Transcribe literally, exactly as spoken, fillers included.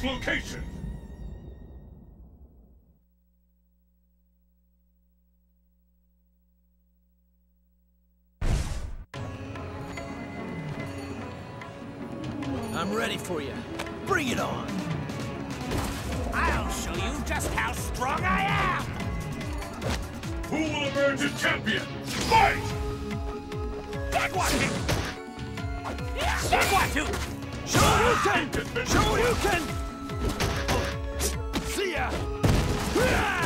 this location! I'm ready for you. Bring it on! I'll show you just how strong I am! Who will emerge as champion? Fight! Get one! Get one, two! Show you can! Show you can! See ya!